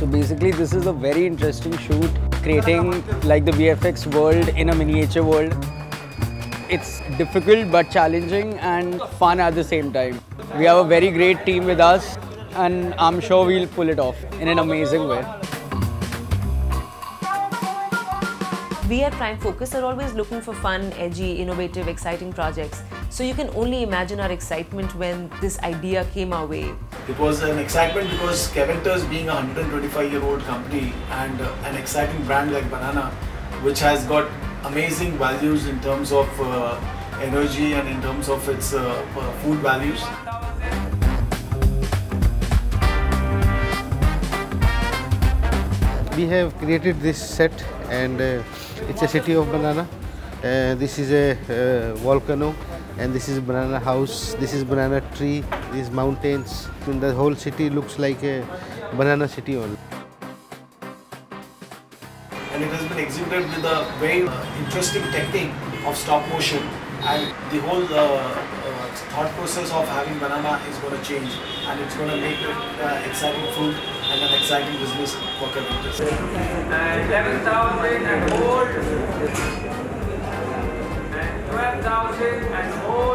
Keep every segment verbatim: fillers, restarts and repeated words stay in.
So basically this is a very interesting shoot, creating like the V F X world in a miniature world. It's difficult but challenging and fun at the same time. We have a very great team with us and I'm sure we'll pull it off in an amazing way. We at Prime Focus are always looking for fun, edgy, innovative, exciting projects. So you can only imagine our excitement when this idea came our way. It was an excitement because Keventer's being a one hundred twenty-five year old company and uh, an exciting brand like Banana, which has got amazing values in terms of uh, energy and in terms of its uh, food values. We have created this set and uh, it's a city of banana. Uh, this is a uh, volcano and this is banana house, this is banana tree, these mountains. And the whole city looks like a banana city only. And it has been executed with a very uh, interesting technique of stop motion, and the whole uh, uh, thought process of having banana is going to change, and it's going to make it uh, exciting food and an exciting business for Keventer. And eleven thousand and hold. And twelve thousand and hold.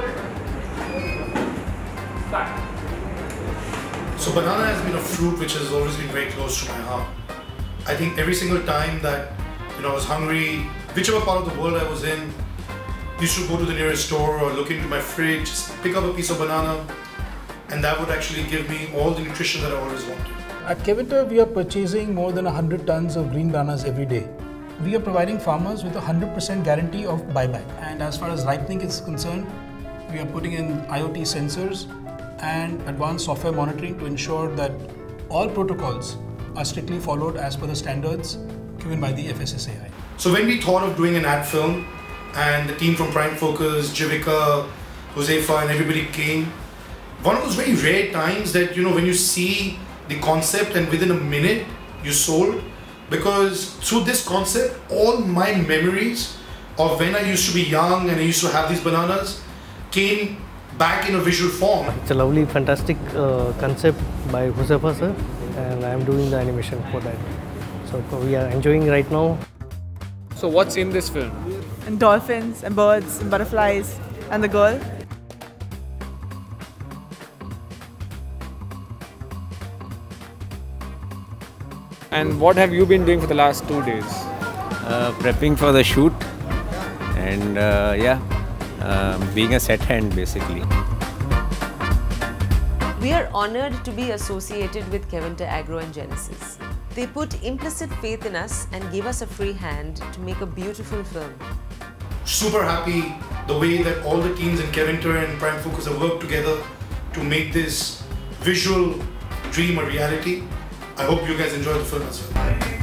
Start. So banana has been a fruit which has always been very close to my heart. I think every single time that you know I was hungry, whichever part of the world I was in, used to go to the nearest store or look into my fridge, pick up a piece of banana, and that would actually give me all the nutrition that I always wanted. At Keventer, we are purchasing more than one hundred tons of green bananas every day. We are providing farmers with a one hundred percent guarantee of buyback. And as far as ripening is concerned, we are putting in I O T sensors and advanced software monitoring to ensure that all protocols are strictly followed as per the standards given by the F S S A I. So when we thought of doing an ad film, and the team from Prime Focus, Jivika, Josefa and everybody came, one of those very rare times that you know when you see the concept and within a minute you sold, because through this concept all my memories of when I used to be young and I used to have these bananas came back in a visual form. It's a lovely, fantastic uh, concept by Josefa sir, and I am doing the animation for that. So we are enjoying right now. So what's in this film? And dolphins and birds and butterflies and the girl. And what have you been doing for the last two days? Uh, prepping for the shoot and uh, yeah, uh, being a set hand basically. We are honored to be associated with Keventer Agro and Genesis. They put implicit faith in us and gave us a free hand to make a beautiful film. Super happy the way that all the teams in Keventer and Prime Focus have worked together to make this visual dream a reality. I hope you guys enjoy the film as well.